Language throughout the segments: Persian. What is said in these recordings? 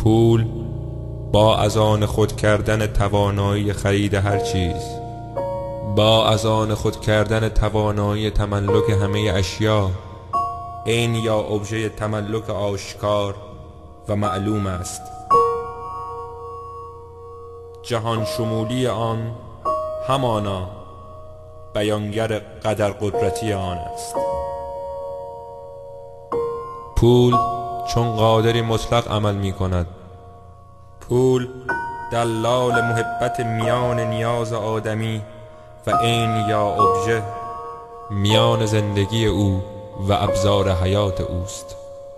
پول با از آن خود کردن توانایی خرید هر چیز، با از آن خود کردن توانایی تملک همه اشیا، عین یا ابژه تملک آشکار و معلوم است. جهان شمولی آن همانا بیانگر قدر قدرتی آن است. پول چون قادری مطلق عمل می کند. پول دلال محبت میان نیاز آدمی و عین یا ابژه میان زندگی او و ابزار حیات اوست.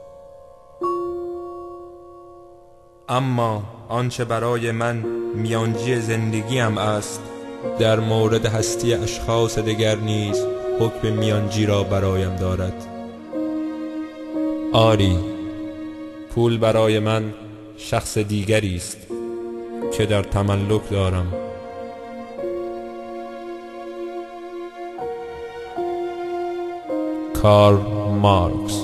اما آنچه برای من میانجی زندگیم است، در مورد هستی اشخاص دیگر نیز حکم میانجی را برایم دارد. آری، پول برای من شخص دیگری است که در تملک دارم. کارل مارکس.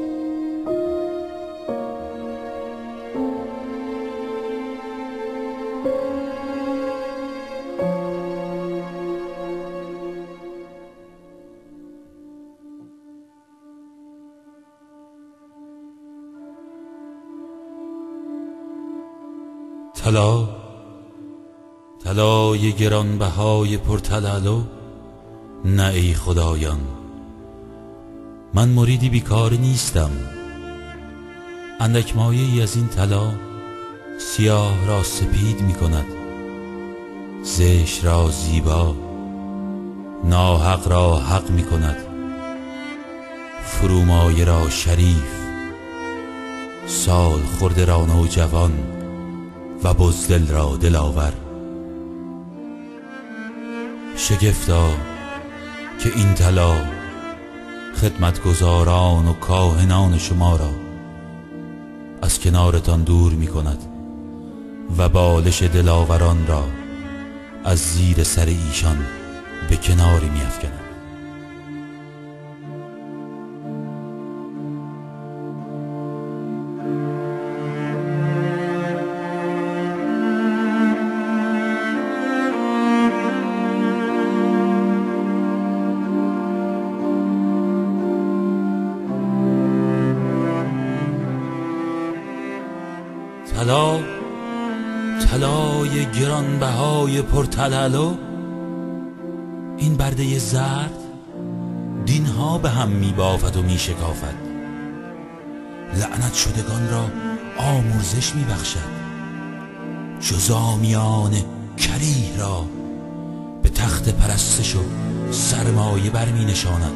طلای گرانبهای پرتلالو، نه ای خدایان، من مریدی بیکار نیستم. اندک مایه ای از این طلا سیاه را سپید می کند، زشت را زیبا، ناحق را حق می کند، فرومایه را شریف، سال خورده را نوجوان و بزدل را دلاور. شگفتا که این طلا خدمتگزاران و کاهنان شما را از کنارتان دور می کند و بالش دلاوران را از زیر سر ایشان به کناری می افکند. طلای گرانبهای پرتلالو، این برده زرد دینها به هم می بافد و می شکافد، لعنت شدگان را آمرزش می بخشد، جزامیان کریه را به تخت پرستش و سرمایه برمی نشاند،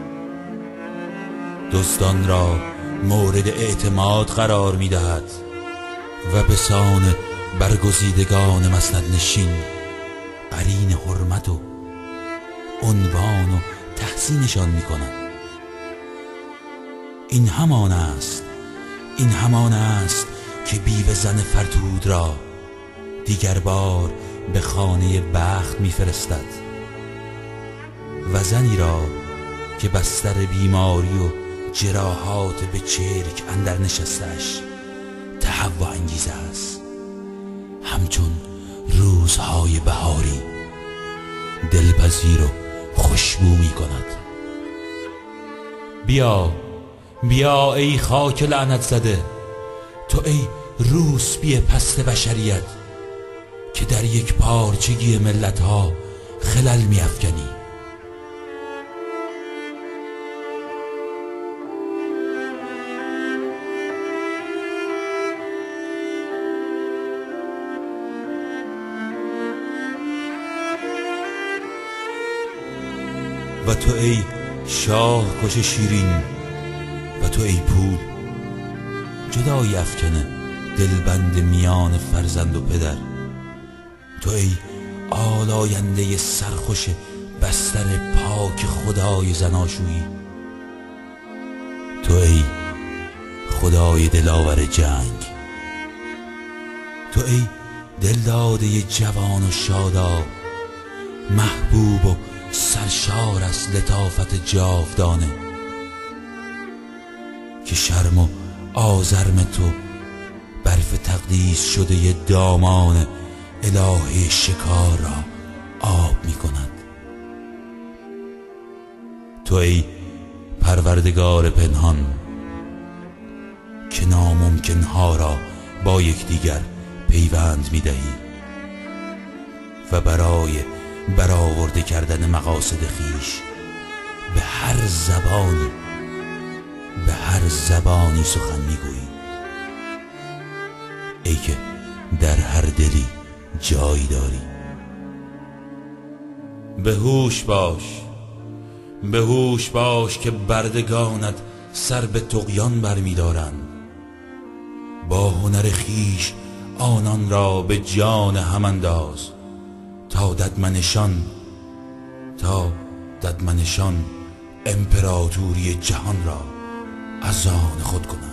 دزدان را مورد اعتماد قرار می دهد و به سان برگزیدگان مسند نشین قرین حرمت و عنوان و تحسینشان می کند. این همان است که بیوه زن فرتود را دیگر بار به خانه بخت می فرستد و زنی را که بستر بیماری و جراحات به چرک اندر نشستش تهوع انگیز است، همچون روزهای بهاری دلپذیر و خوشبو می کند. بیا ای خاک لعنت زده، تو ای روسبی پست بشریت که در یک پارچگی ملت ها خلل می افکنی. و تو ای شاه کش شیرین، و تو ای پول جدای افکنه دلبند میان فرزند و پدر، تو ای آلاینده سرخوش بستر پاک خدای زناشویی، تو ای خدای دلاور جنگ، تو ای دلداده جوان و شاداب، محبوب و سرشار از لطافت جاودانه، که شرم و آزرم تو بر ظرف تقدیس شده دامان الهه شکار را آب می کند. تو ای پروردگار پنهان که ناممکنها را با یکدیگر پیوند می دهی و برای برآورده کردن مقاصد خویش به هر زبانی سخن می گویی. ای که در هر دلی جایی داری. به هوش باش که بردگانت سر به طغیان برمی دارند. با هنر خویش آنان را به جان هم انداز تا ددمنشان امپراتوری جهان را از آن خود کنند.